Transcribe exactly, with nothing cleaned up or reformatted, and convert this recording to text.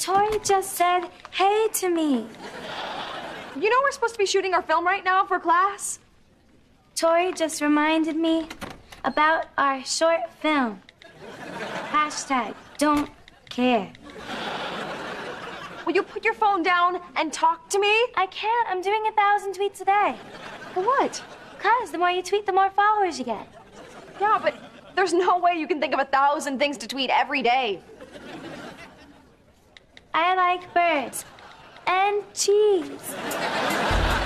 Tori just said hey to me. You know we're supposed to be shooting our film right now for class? Tori just reminded me about our short film. Hashtag don't care. Will you put your phone down and talk to me? I can't. I'm doing a thousand tweets a day. For what? Because the more you tweet, the more followers you get. Yeah, but there's no way you can think of a thousand things to tweet every day. I like birds and cheese.